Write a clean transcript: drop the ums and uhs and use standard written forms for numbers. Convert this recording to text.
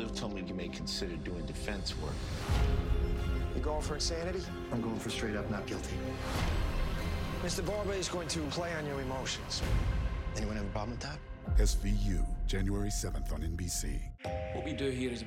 have told me you may consider doing defense work. You going for insanity? I'm going for straight up not guilty. Mr. Barber is going to play on your emotions. Anyone have a problem with that? SVU, January 7th on NBC. What we do here is